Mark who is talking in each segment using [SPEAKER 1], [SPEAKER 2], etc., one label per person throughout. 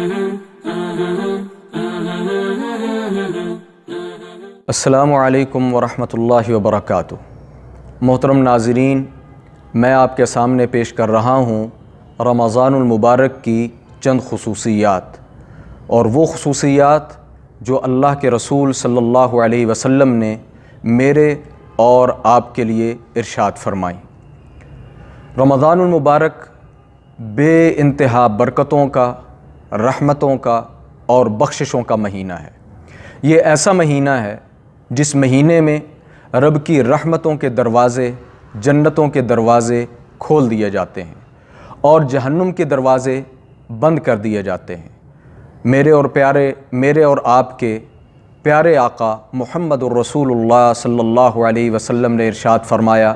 [SPEAKER 1] السلام علیکم ورحمۃ اللہ وبرکاتہ۔ محترم ناظرین، میں آپ کے سامنے پیش کر رہا ہوں رمضان المبارک کی چند خصوصیات، اور وہ خصوصیات جو اللہ کے رسول صلی اللہ علیہ وسلم نے میرے اور آپ کے لیے ارشاد فرمائیں۔ رمضان المبارک بے انتہا برکتوں کا، رحمتوں کا اور بخششوں کا مہینہ ہے۔ یہ ایسا مہینہ ہے جس مہینے میں رب کی رحمتوں کے دروازے، جنتوں کے دروازے کھول دیے جاتے ہیں اور جہنم کے دروازے بند کر دیے جاتے ہیں۔ میرے اور آپ کے پیارے آقا محمد الرسول اللہ صلی اللہ علیہ وسلم نے ارشاد فرمایا،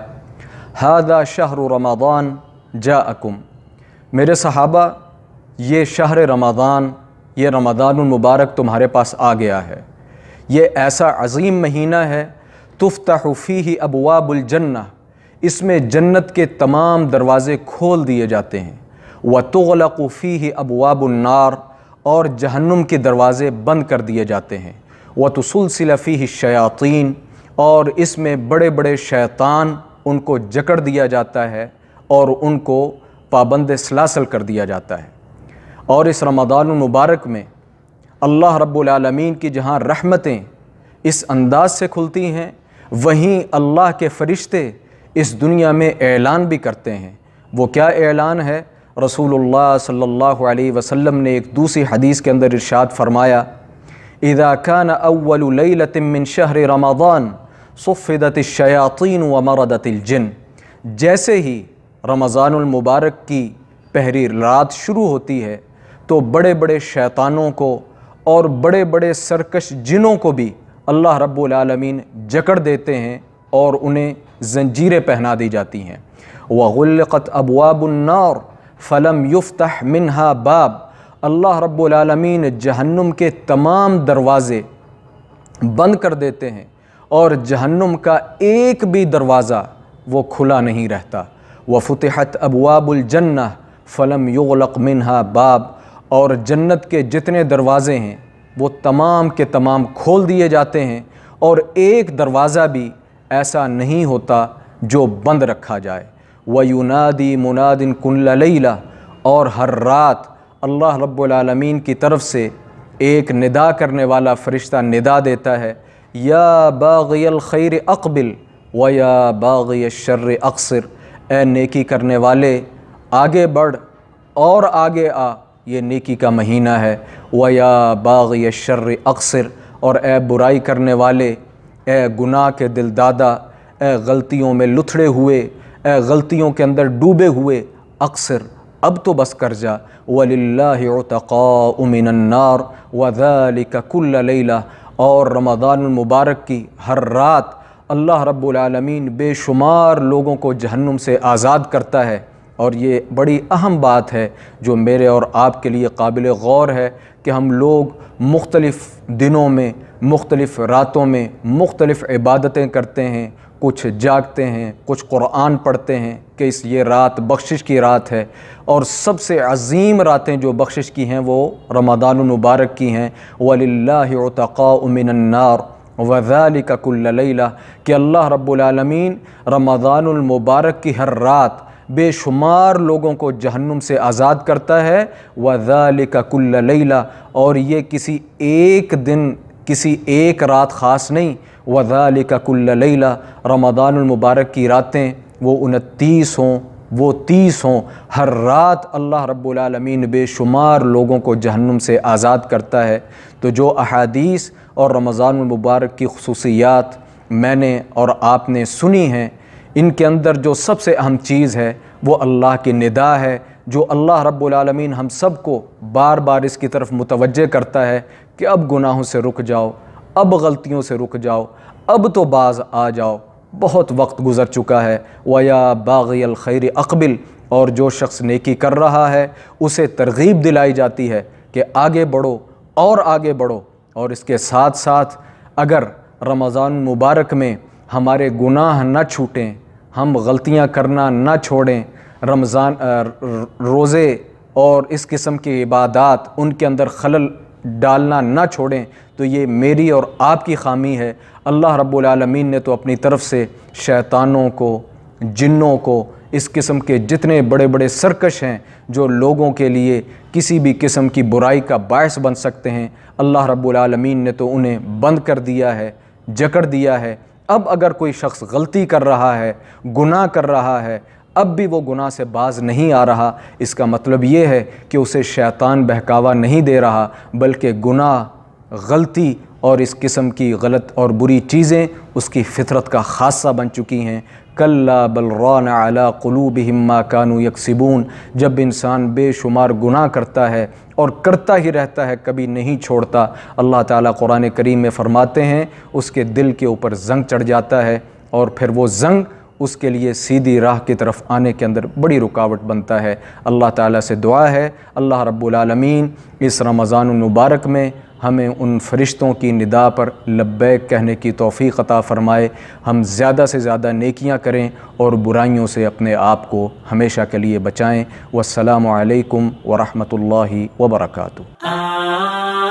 [SPEAKER 1] ھذا شہر رمضان جاءکم۔ میرے صحابہ، یہ شہر رمضان، یہ رمضان المبارک تمہارے پاس آ گیا ہے۔ یہ ایسا عظیم مہینہ ہے، تفتح فیہ ابواب الجنہ، اس میں جنت کے تمام دروازے کھول دیے جاتے ہیں، وتغلق فیہ ابواب النار، اور جہنم کے دروازے بند کر دیے جاتے ہیں، وتسلسل فیہ الشیاطین، اور اس میں بڑے بڑے شیطان ان کو جکڑ دیا جاتا ہے اور ان کو پابند سلاسل کر دیا جاتا ہے۔ اور اس رمضان المبارک میں اللہ رب العالمین کی جہاں رحمتیں اس انداز سے کھلتی ہیں، وہیں اللہ کے فرشتے اس دنیا میں اعلان بھی کرتے ہیں۔ وہ کیا اعلان ہے؟ رسول اللہ صلی اللہ علیہ وسلم نے ایک دوسری حدیث کے اندر ارشاد فرمایا، اذا كان اول لیلۃ من شہر رمضان صفدت الشیاطین ومردت الجن۔ جیسے ہی رمضان المبارک کی پہلی رات شروع ہوتی ہے تو بڑے بڑے شیطانوں کو اور بڑے بڑے سرکش جنوں کو بھی اللہ رب العالمین جکڑ دیتے ہیں اور انہیں زنجیریں پہنا دی جاتی ہیں۔ وغلقت ابواب النار فلم یفتح منہا باب۔ اللہ رب العالمین جہنم کے تمام دروازے بند کر دیتے ہیں اور جہنم کا ایک بھی دروازہ وہ کھلا نہیں رہتا۔ وفتحت ابواب الجنہ فلم یغلق منہا باب، اور جنت کے جتنے دروازے ہیں وہ تمام کے تمام کھول دیے جاتے ہیں اور ایک دروازہ بھی ایسا نہیں ہوتا جو بند رکھا جائے۔ وَيُنَادِي مُنَادٍ كُلَّ لَيْلَةٍ، اور ہر رات اللہ رب العالمین کی طرف سے ایک ندا کرنے والا فرشتہ ندا دیتا ہے، یا باغی الخیر اقبل ویا باغی الشر اقصر۔ اے نیکی کرنے والے آگے بڑھ اور آگے آ، یہ نیکی کا مہینہ ہے۔ وَيَا بَاغِيَ الشَّرِّ اقصر، اور اے برائی کرنے والے، اے گناہ کے دل دادا، اے غلطیوں میں لتھڑے ہوئے، اے غلطیوں کے اندر ڈوبے ہوئے، اقصر، اب تو بس کر جا۔ وَلِلَّهِ عُتَقَاءُ مِنَ النَّارِ وَذَلِكَ كُلَّ لَيْلَةٍ، اور رمضان المبارک کی ہر رات اللہ رب العالمین بے شمار لوگوں کو جہنم سے آزاد کرتا ہے۔ اور یہ بڑی اہم بات ہے جو میرے اور آپ کے لیے قابل غور ہے کہ ہم لوگ مختلف دنوں میں، مختلف راتوں میں مختلف عبادتیں کرتے ہیں، کچھ جاگتے ہیں، کچھ قرآن پڑھتے ہیں کہ یہ رات بخشش کی رات ہے، اور سب سے عظیم راتیں جو بخشش کی ہیں وہ رمضان المبارک کی ہیں۔ وَلِلَّهِ عُتَقَاءُ مِنَ النَّارِ وَذَلِكَ كُلَّ لَيْلَةٍ، کہ اللہ رب العالمین رمضان المبارک کی ہر رات بے شمار لوگوں کو جہنم سے آزاد کرتا ہے۔ وَذَلِكَ كُلَّ لَيْلَةٍ، اور یہ کسی ایک دن، کسی ایک رات خاص نہیں۔ وَذَلِكَ كُلَّ لَيْلَةٍ، رمضان المبارک کی راتیں وہ 29 ہوں، وہ 30 ہوں، ہر رات اللہ رب العالمین بے شمار لوگوں کو جہنم سے آزاد کرتا ہے۔ تو جو احادیث اور رمضان المبارک کی خصوصیات میں نے اور آپ نے سنی ہیں، ان کے اندر جو سب سے اہم چیز ہے وہ اللہ کی ندا ہے، جو اللہ رب العالمین ہم سب کو بار بار اس کی طرف متوجہ کرتا ہے کہ اب گناہوں سے رک جاؤ، اب غلطیوں سے رک جاؤ، اب تو باز آ جاؤ، بہت وقت گزر چکا ہے۔ وَيَا بَاغِيَ الْخَيْرِ اقبل، اور جو شخص نیکی کر رہا ہے اسے ترغیب دلائی جاتی ہے کہ آگے بڑھو اور آگے بڑھو۔ اور اس کے ساتھ ساتھ اگر رمضان مبارک میں ہمارے گناہ نہ چھوٹیں، ہم غلطیاں کرنا نہ چھوڑیں، روزے اور اس قسم کی عبادات ان کے اندر خلل ڈالنا نہ چھوڑیں تو یہ میری اور آپ کی خامی ہے۔ اللہ رب العالمین نے تو اپنی طرف سے شیطانوں کو، جنوں کو، اس قسم کے جتنے بڑے بڑے سرکش ہیں جو لوگوں کے لیے کسی بھی قسم کی برائی کا باعث بن سکتے ہیں، اللہ رب العالمین نے تو انہیں بند کر دیا ہے، جکڑ دیا ہے۔ اب اگر کوئی شخص غلطی کر رہا ہے، گناہ کر رہا ہے، اب بھی وہ گناہ سے باز نہیں آ رہا، اس کا مطلب یہ ہے کہ اسے شیطان بہکاوا نہیں دے رہا، بلکہ گناہ، غلطی اور اس قسم کی غلط اور بری چیزیں اس کی فطرت کا خاصہ بن چکی ہیں۔ کلا بل ران علی قلوبہم ما کانوا یکسبون، جب انسان بے شمار گناہ کرتا ہے اور کرتا ہی رہتا ہے، کبھی نہیں چھوڑتا، اللہ تعالیٰ قرآن کریم میں فرماتے ہیں اس کے دل کے اوپر زنگ چڑھ جاتا ہے، اور پھر وہ زنگ اس کے لیے سیدھی راہ کی طرف آنے کے اندر بڑی رکاوٹ بنتا ہے۔ اللہ تعالیٰ سے دعا ہے اللہ رب العالمین اس رمضان المبارک میں ہمیں ان فرشتوں کی ندا پر لبیک کہنے کی توفیق عطا فرمائے، ہم زیادہ سے زیادہ نیکیاں کریں اور برائیوں سے اپنے آپ کو ہمیشہ کے لیے بچائیں۔ والسلام علیکم ورحمۃ اللہ وبرکاتہ۔